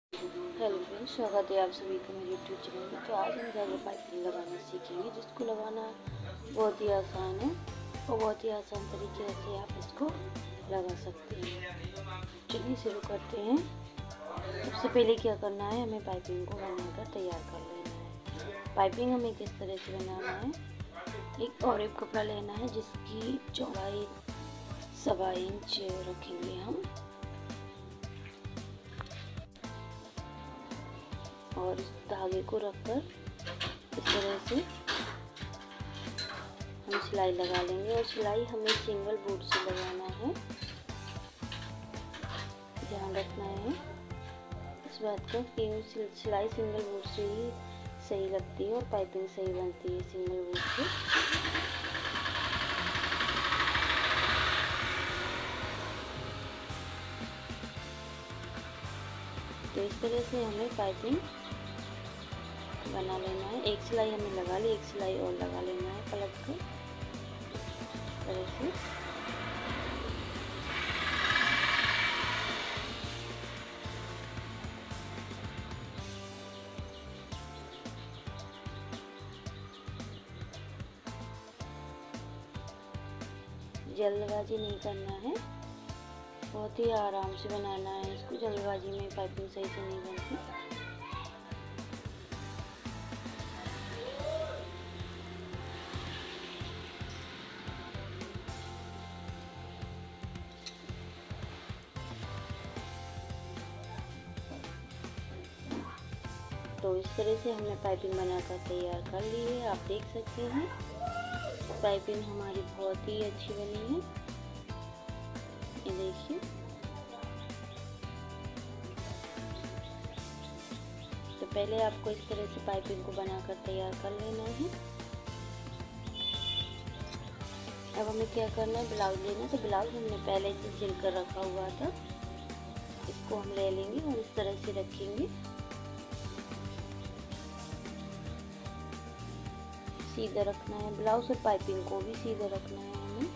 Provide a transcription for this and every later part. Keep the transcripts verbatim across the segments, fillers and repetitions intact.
Hello friends, स्वागत है आप सभी का मेरे यूट्यूब चैनल में। तो आज हम धागा पाइपिंग लगाना सीखेंगे, जिसको लगाना बहुत ही आसान है और बहुत ही आसान तरीके से आप इसको लगा सकते हैं। चलिए शुरू करते हैं। सबसे पहले क्या करना है, हमें पाइपिंग को बनाकर तैयार कर लेना है। पाइपिंग हमें किस तरह से बनाना है, एक और एक कपड़ा लेना है जिसकी चौड़ाई सवा इंच रखेंगे हम, और इस धागे को रखकर इस तरह से हम सिलाई लगा लेंगे। और सिलाई हमें सिंगल बूट से लगाना है, ध्यान रखना है इस बात का कि सिलाई सिंगल बूट से ही सही लगती है और पाइपिंग सही बनती है सिंगल बूट से। तो इस तरह से हमें पाइपिंग बना लेना है। एक सिलाई हमें लगा ली, एक सिलाई और लगा लेना है पलट कर इस तरह से। जल्दबाजी नहीं करना है, बहुत ही आराम से बनाना है इसको। जल्दबाजी में पाइपिंग सही से नहीं बनती। तो इस तरह से हमने पाइपिंग बनाकर तैयार कर ली है। आप देख सकते हैं पाइपिंग हमारी बहुत ही अच्छी बनी है, ये देखिए। तो पहले आपको इस तरह से पाइपिंग को बनाकर तैयार कर लेना है। अब हमें क्या करना है, ब्लाउज लेना है। तो ब्लाउज हमने पहले से सिल कर रखा हुआ था, इसको हम ले लेंगे और इस तरह से रखेंगे। सीधा रखना है ब्लाउज, और पाइपिंग को भी सीधा रखना है हमें।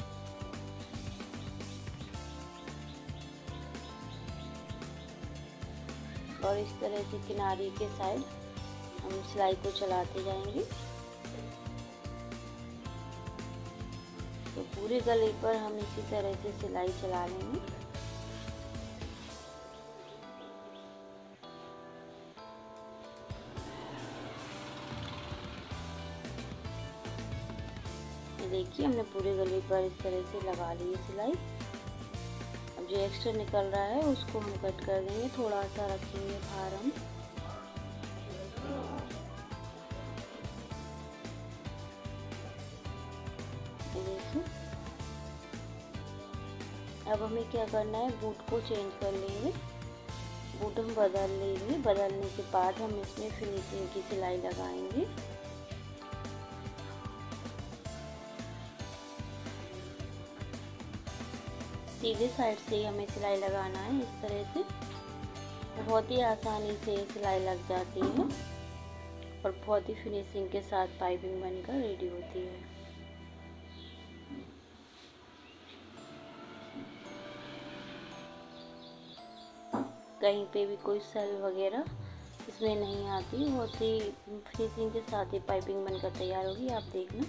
और इस तरह से किनारे के साइड हम सिलाई को चलाते जाएंगे। तो पूरे गले पर हम इसी तरह से सिलाई चला लेंगे। देखिए हमने पूरे गले पर इस तरह से लगा ली है सिलाई। अब जो एक्स्ट्रा निकल रहा है उसको हम कट कर देंगे, थोड़ा सा रखेंगे बाहर हम। देखिए अब हमें क्या करना है, बूट को चेंज कर लेंगे। बूट हम बदल लेंगे, बदलने के बाद हम इसमें फिनिशिंग की सिलाई लगाएंगे। सीधे साइड से हमें सिलाई लगाना है इस तरह से। बहुत ही आसानी से सिलाई लग जाती है और बहुत ही फिनिशिंग के साथ पाइपिंग बनकर रेडी होती है। कहीं पे भी कोई सेल वगैरह इसमें नहीं आती, बहुत ही फिनिशिंग के साथ ही पाइपिंग बनकर तैयार होगी। आप देखना।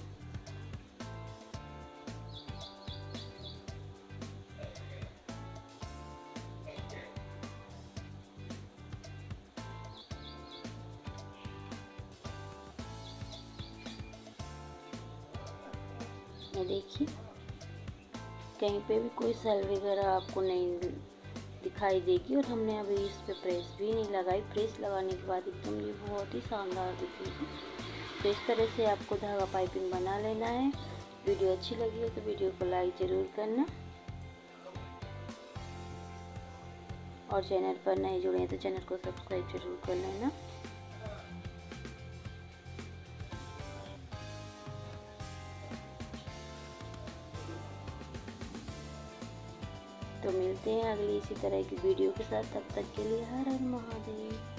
ये देखिए कहीं पे भी कोई सेल वगैरह आपको नहीं दिखाई देगी। और हमने अभी इस पे प्रेस भी नहीं लगाई। प्रेस लगाने के बाद एकदम ये बहुत ही शानदार दिखेगी। तो इस तरह से आपको धागा पाइपिंग बना लेना है। वीडियो अच्छी लगी हो तो वीडियो को लाइक ज़रूर करना, और चैनल पर नए जुड़े हैं तो चैनल को सब्सक्राइब जरूर कर लेना। तो मिलते हैं अगली इसी तरह की वीडियो के साथ। तब तक के लिए हर हर महादेव।